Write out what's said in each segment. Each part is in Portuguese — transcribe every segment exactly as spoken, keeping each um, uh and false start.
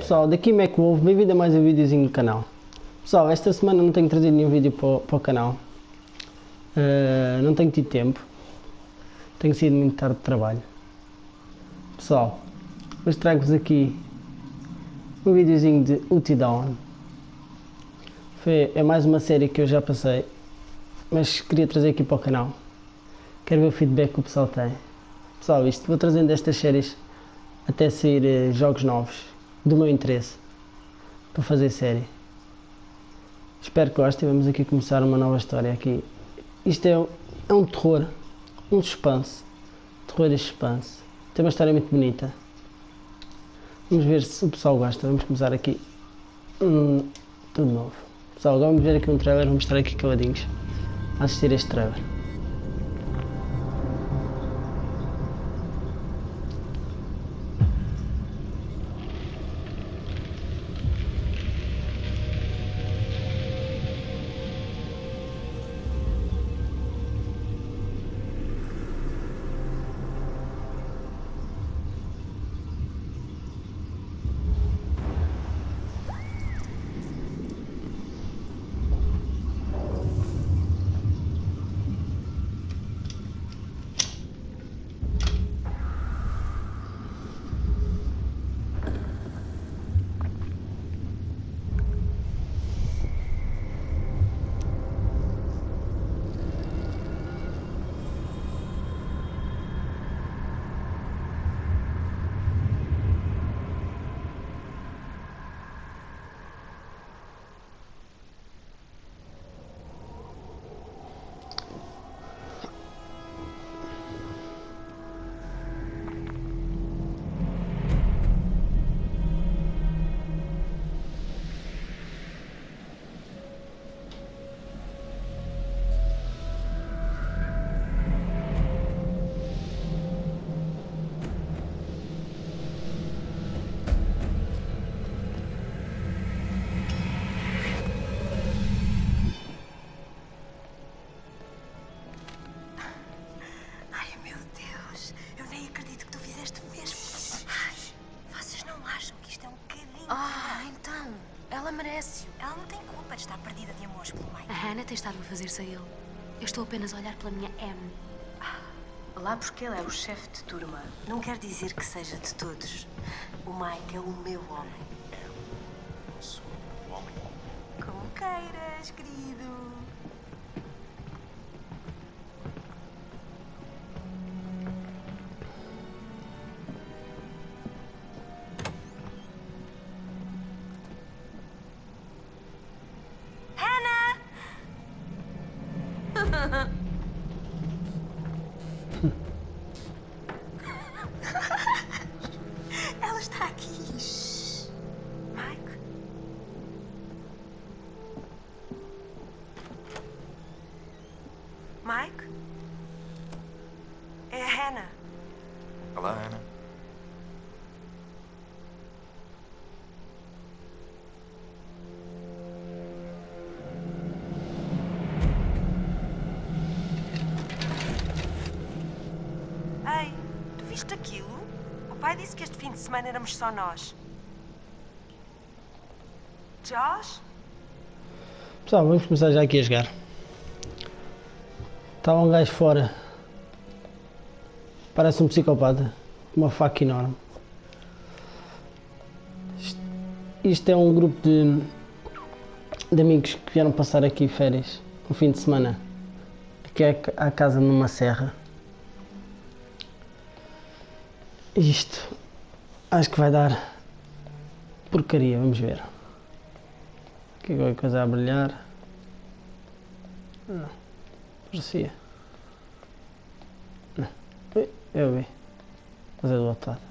pessoal, daqui MacWolf, bem-vindo a mais um videozinho do canal. Pessoal, esta semana não tenho trazido nenhum vídeo para o, para o canal, uh, não tenho tido tempo, tenho sido muito tarde de trabalho. Pessoal, hoje trago-vos aqui um videozinho de Until Dawn. Foi, é mais uma série que eu já passei, mas queria trazer aqui para o canal. Quero ver o feedback que o pessoal tem. Pessoal, isto vou trazendo estas séries até sair uh, jogos novos do meu interesse para fazer série. Espero que gostem. Vamos aqui começar uma nova história aqui. Isto é, é um terror, um suspense, terror e suspense. Tem uma história muito bonita. Vamos ver se o pessoal gosta. Vamos começar aqui hum, tudo novo. Pessoal, agora vamos ver aqui um trailer. Vamos estar aqui caladinhos a assistir a este trailer. Ela não tem culpa de estar perdida de amores pelo Mike. A Hannah tem estado a fazer-se a ele. Eu estou apenas a olhar pela minha M. Ah, lá porque ele é o chefe de turma, não quer dizer que seja de todos. O Mike é o meu homem. É o nosso homem. Como queiras, querido. Ela está aqui. Shhh. Mike? Mike? É a Hannah. Olá, Ana. Ei, tu viste aquilo? O pai disse que este fim de semana éramos só nós. Josh? Pessoal, vamos começar já aqui a jogar. Estava um gajo fora. Parece um psicopata. Com uma faca enorme. Isto, isto é um grupo de, de amigos que vieram passar aqui férias. Um fim de semana. Aqui é a casa numa serra. Isto acho que vai dar porcaria, vamos ver. Aqui qualquer coisa a brilhar. Não, parecia. Não, eu vi. Mas é do outro lado.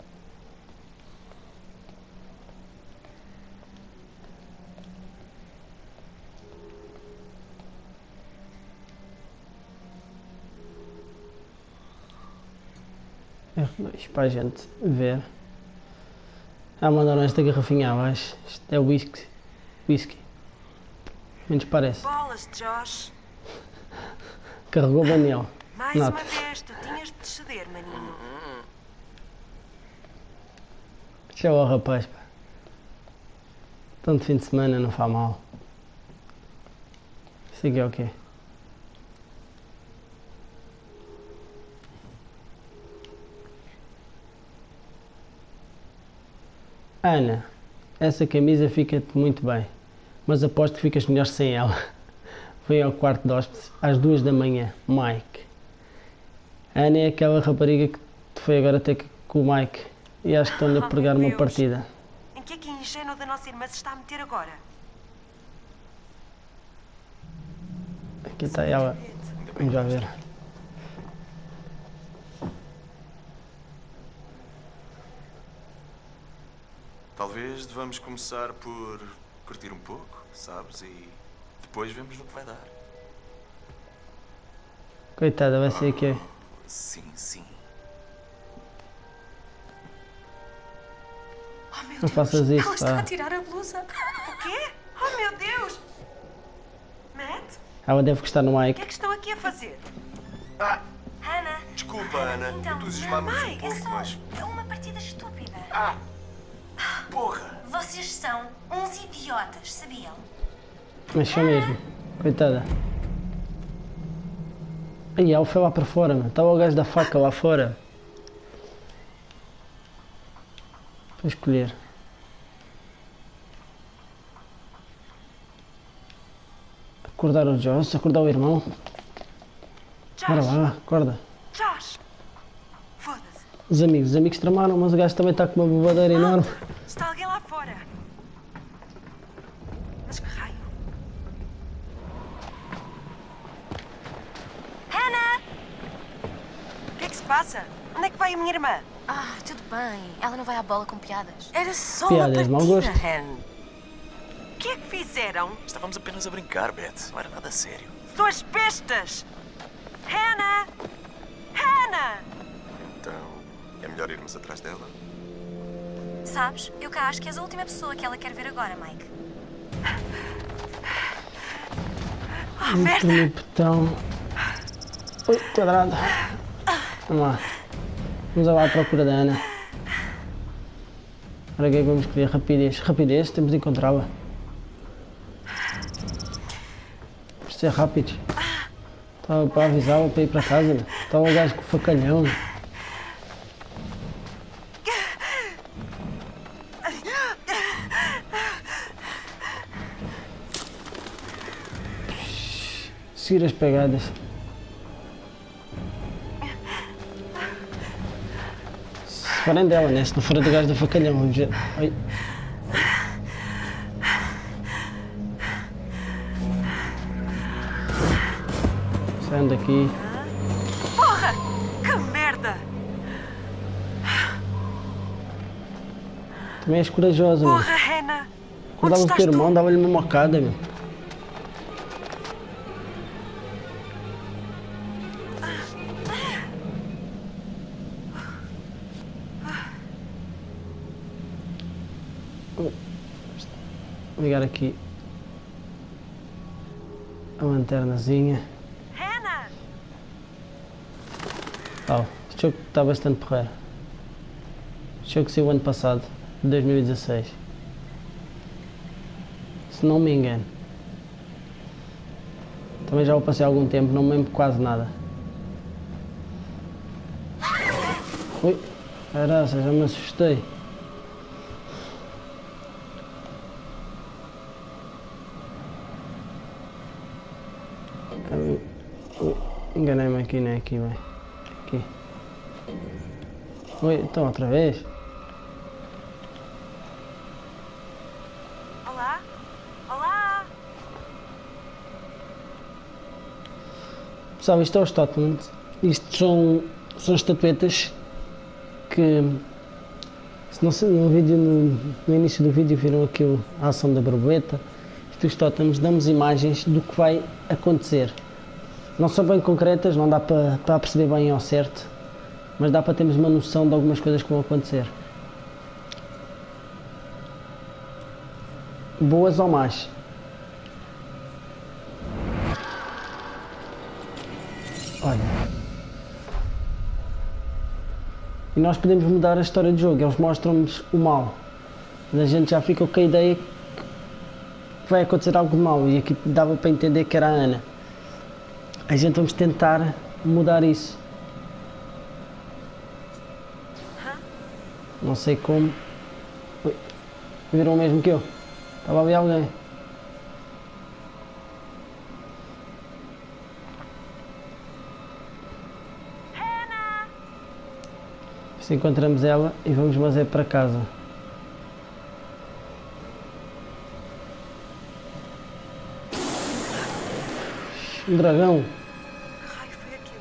Isto para a gente ver. Ah, mandaram esta garrafinha abaixo. Isto é whisky. Whisky. Menos parece. Bolas, Josh. Carregou o Daniel. Mais Nota. uma vez, tu tinhas de ceder, maninho. Deixa o rapaz, pá. Tanto fim de semana não faz mal. Isso aqui é o quê? Ana, essa camisa fica-te muito bem, mas aposto que ficas melhor sem ela. Vem ao quarto de hóspedes às duas da manhã, Mike. A Ana é aquela rapariga que te foi agora ter com o Mike e acho que estão-lhe a pregar uma partida. Em que é que a ingênua da nossa irmã se está a meter agora? Aqui está ela. Vamos já ver. Talvez devamos começar por curtir um pouco, sabes? E depois vemos no que vai dar. Coitada, vai ser aqui. Sim, sim. Oh, meu Não Deus, faças isso, ela está pá. a tirar a blusa. O quê? Oh, meu Deus! Matt, Ela deve gostar no o Mike. que é que estão aqui a fazer? Ah, Hannah, desculpa, Ana. então, Entusiasmámos um Mike, pouco, É só mas... é uma partida estúpida. Ah! Porra! Vocês são uns idiotas, sabiam? Mas só mesmo. Coitada. Aí, ela foi lá para fora, mano. Estava o gajo da faca lá fora. Para escolher. Acordar o Josh, acordar o irmão. Bora Josh! lá, acorda. Josh! Foda-se! Os amigos, os amigos tramaram, mas o gajo também está com uma bobadeira enorme. Está alguém lá fora! Mas que raio! Hannah! O que é que se passa? Onde é que vai a minha irmã? Ah, tudo bem. Ela não vai à bola com piadas. Era só Piadas de uma mau partida, gosto. Han. O que é que fizeram? Estávamos apenas a brincar, Beth. Não era nada sério. Suas bestas! Hannah! Hannah! Então, é melhor irmos atrás dela? Sabes, eu cá acho que és a última pessoa que ela quer ver agora, Mike. Oh, merda! No botão. Ui, quadrado. Vamos lá. Vamos lá à procura da Ana. Agora o que é que vamos escolher? Rapidez. Rapidez, temos de encontrá-la. Temos de ser rápidos. Estava para avisá-la para ir para casa. Meu. Estava o gajo com o facalhão. Meu. Seguir as pegadas. Se forem dela, né? Se não for do gajo do facalhão, vamos ver. Ai. Saiam daqui. Porra! Que merda! Também és corajosa, meu. Porra, Hannah! Onde Acordava o estás teu irmão, tu? dava-lhe uma mocada, meu. Vou ligar aqui a lanternazinha. Hannah! Oh, este jogo está bastante porreiro. Este jogo saiu ano passado, de dois mil e dezasseis. Se não me engano. Também já o passei há algum tempo, não me lembro quase nada. Ui, caraca, já me assustei. Ui, enganei-me aqui, não é aqui, bem. Aqui. Ui, então outra vez? Olá? Olá? Pessoal, isto é os totems. Isto são, são estatuetas que, se não se no, vídeo, no, no início do vídeo viram aqui a ação da borboleta. Isto os totems damos imagens do que vai acontecer. Não são bem concretas, não dá para, para perceber bem ao certo, mas dá para termos uma noção de algumas coisas que vão acontecer. Boas ou más. Olha. E nós podemos mudar a história do jogo, eles mostram-nos o mal. Mas a gente já fica com a ideia que vai acontecer algo de mau e aqui dava para entender que era a Ana. A gente vamos tentar mudar isso. Não sei como. Ui, viram o mesmo que eu? Estava ali alguém. Se encontramos ela e vamos mais é para casa. Um dragão. Que raio foi aquilo?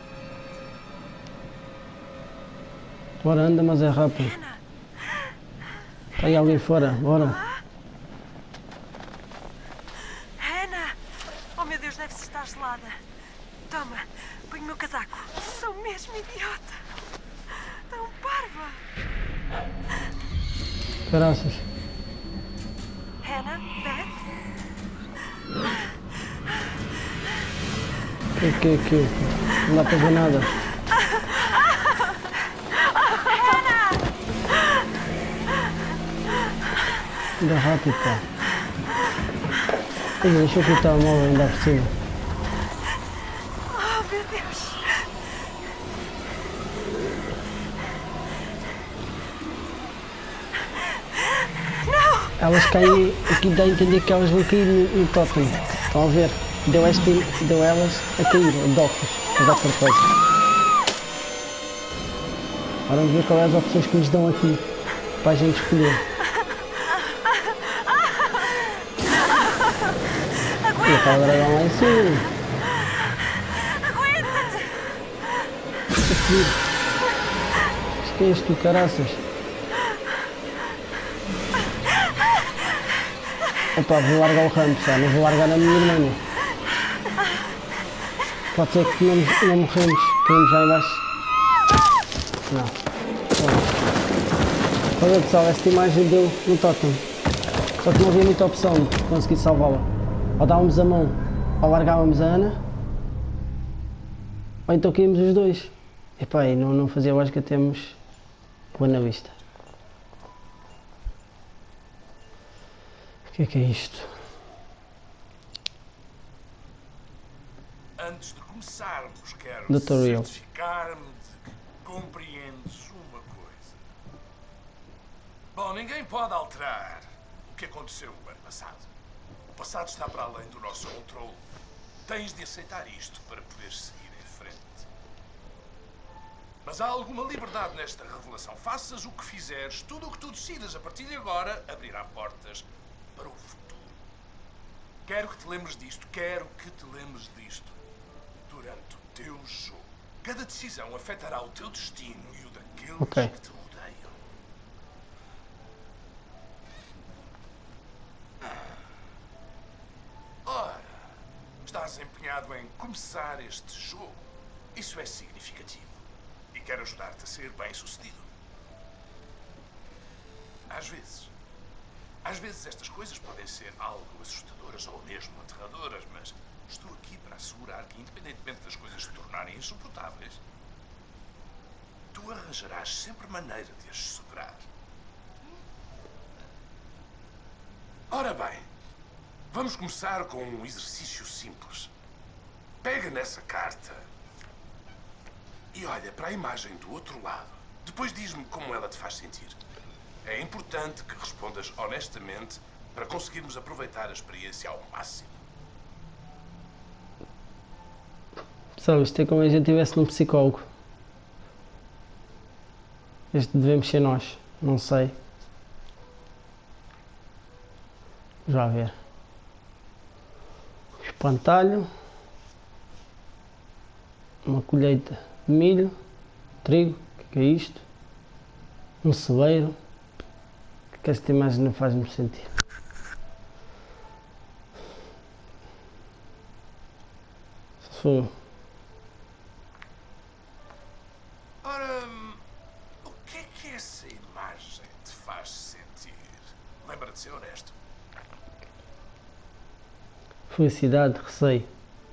Bora, anda, mas é rápido. Ana! Está aí alguém fora, bora. Ana! Oh meu Deus, deve-se estar gelada. Toma, põe o meu casaco. Sou mesmo idiota. Tão parva. Caraças. Hannah, Beth? O que é que é aquilo? Não dá para ver nada. Anda rápido, pá. Ei, deixa eu cortar o móvel ainda por cima. Oh meu Deus. Elas caem, aqui dá a entender que elas vão cair no, no tótem. Estão a ver? Deu, este, deu elas a cair, docos, a dar propósito. Agora vamos ver quais são as opções que nos dão aqui para a gente escolher. E está o dragão lá em cima. Aguenta-te. Deixa subir. Esquece tu, caraças. Opa, vou largar o ramo, só não vou largar a minha irmã. Pode ser que não, não morremos, caímos já em baixo. Não. Olha pessoal, esta imagem deu no tótem. Só que não havia muita opção de conseguir salvá-la. Ou dávamos a mão, ou largávamos a Ana, ou então caímos os dois. Epá, e não, não fazia lógica termos boa na vista. O que é que é isto? Antes de começarmos, quero Tutorial. certificar-me de que compreendes uma coisa. Bom, ninguém pode alterar o que aconteceu no ano passado. O passado está para além do nosso controle. Tens de aceitar isto para poderes seguir em frente. Mas há alguma liberdade nesta revelação. Faças o que fizeres, tudo o que tu decidas a partir de agora abrirá portas para o futuro. Quero que te lembres disto, quero que te lembres disto. Durante o teu jogo, cada decisão afetará o teu destino e o daqueles Ok. que te rodeiam. Ora, estás empenhado em começar este jogo. Isso é significativo. E quero ajudar-te a ser bem-sucedido. Às vezes, às vezes estas coisas podem ser algo assustadoras ou mesmo aterradoras, mas estou aqui para assegurar que, independentemente das coisas se tornarem insuportáveis, tu arranjarás sempre maneira de as superar. Ora bem, vamos começar com um exercício simples. Pega nessa carta e olha para a imagem do outro lado. Depois diz-me como ela te faz sentir. É importante que respondas honestamente para conseguirmos aproveitar a experiência ao máximo. Pessoal, isto é como se a gente estivesse num psicólogo. Este devemos ser nós, não sei. Já ver. Espantalho. Uma colheita de milho. Trigo. O que é, que é isto? Um celeiro. Que esta imagem não faz-me sentir. Se for... Ora, o que é que essa imagem te faz sentir? Lembra de ser honesto. Felicidade, receio.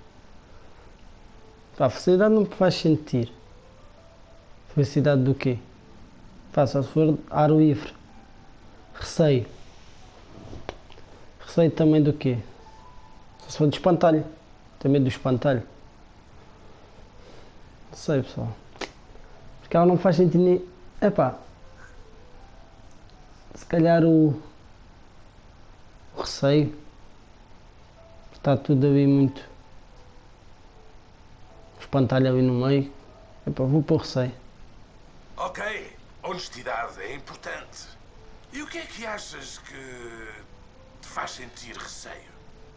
Pá, a felicidade não me faz sentir. Felicidade do quê? Pá, só se for ar livre. Receio. Receio Receio também do quê? Só se for do espantalho. Tenho medo do espantalho. Não sei, pessoal. Porque ela não faz sentido nem... Epá. Se calhar o... o receio. Está tudo ali muito... O espantalho ali no meio. Epá, vou pôr receio. Ok, honestidade é importante. E o que é que achas que te faz sentir receio?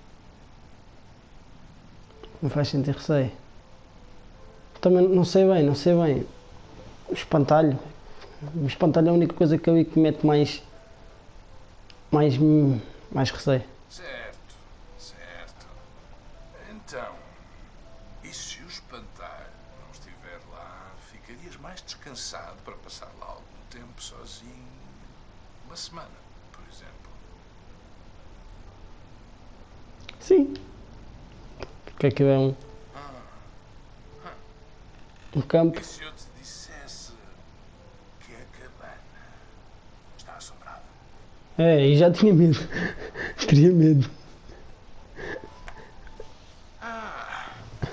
Me faz sentir receio. Também não sei bem, não sei bem. O espantalho. O espantalho é a única coisa que eu vi que me mete mais... Mais... mais receio. Certo, certo. Então, e se o espantalho não estiver lá, ficarias mais descansado para passar lá algum tempo sozinho? Uma semana, por exemplo. Sim. Porque aquilo é um... um campo. E se eu te dissesse que a cabana está assombrada? É, e já tinha medo. Teria medo. Ah,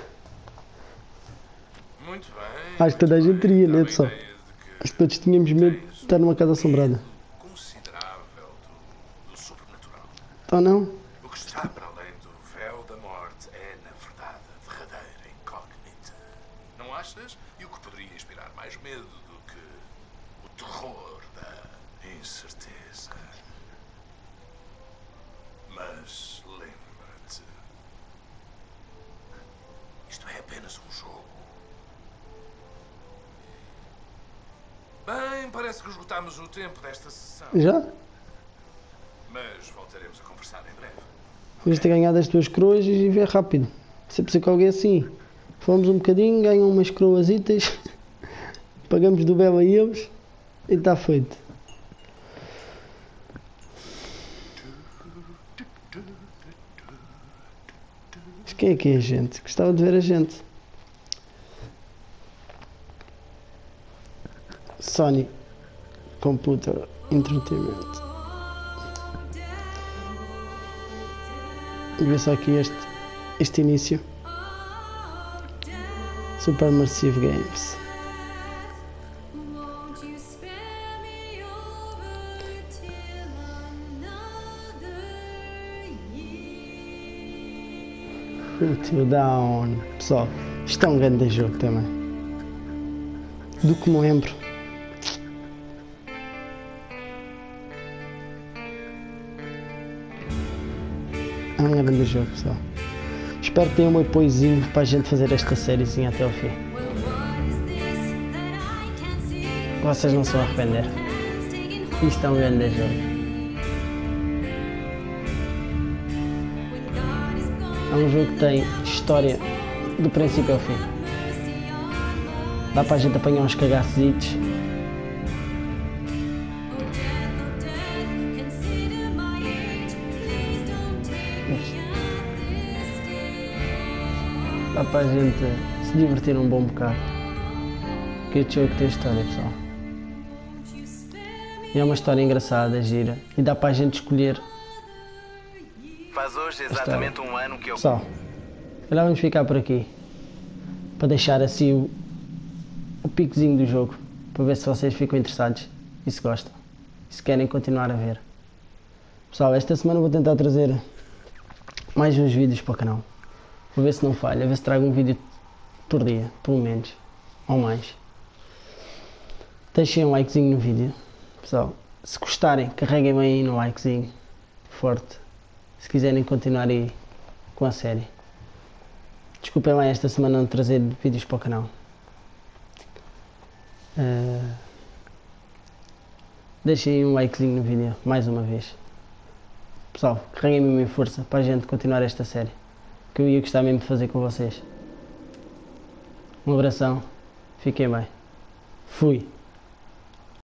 muito bem. Acho que toda a gente teria, né, Dá-me a pessoal? ideia de que Acho que todos tínhamos medo de estar numa casa assombrada. considerável do, do sobrenatural. Então não? O que está para além do véu da morte é, na verdade, a verdadeira incógnita. Não achas? E o que poderia inspirar mais medo do que o terror da incerteza? Mas lembra-te, isto é apenas um jogo. Bem, parece que esgotámos o tempo desta sessão. Já? Mas voltaremos a conversar em breve. Devias ter ganhado as tuas coroas e ver rápido. Sempre sei que alguém é assim. Fomos um bocadinho, ganham umas coroasitas, pagamos do belo a eles e está feito. Mas quem é que é a gente? Gostava de ver a gente. Sony Computer Entertainment. Vê só aqui este, este início. Supermassive Games. Until Dawn. Pessoal, isto é um grande jogo também. Do que me lembro. É um grande jogo, pessoal. Espero que tenham um apoiozinho para a gente fazer esta sériezinha até ao fim. Vocês não se vão arrepender. Isto é um grande jogo. É um jogo que tem história do princípio ao fim. Dá para a gente apanhar uns cagacitos. Dá para a gente se divertir um bom bocado. Que este jogo tem história, pessoal. E é uma história engraçada, gira. E dá para a gente escolher. Faz hoje exatamente um ano que eu... Pessoal, agora vamos ficar por aqui. Para deixar assim o, o picozinho do jogo. Para ver se vocês ficam interessados e se gostam. E se querem continuar a ver. Pessoal, esta semana vou tentar trazer mais uns vídeos para o canal. Vou ver se não falha, ver se trago um vídeo por dia, pelo menos, ou mais. Deixem um likezinho no vídeo. Pessoal, se gostarem, carreguem bem aí no likezinho, forte, se quiserem continuar aí com a série. Desculpem lá esta semana não trazer vídeos para o canal. Uh, deixem aí um likezinho no vídeo, mais uma vez. Pessoal, carreguem mesmo em força para a gente continuar esta série. Que eu ia gostar mesmo de fazer com vocês. Um abração, fiquem bem. Fui.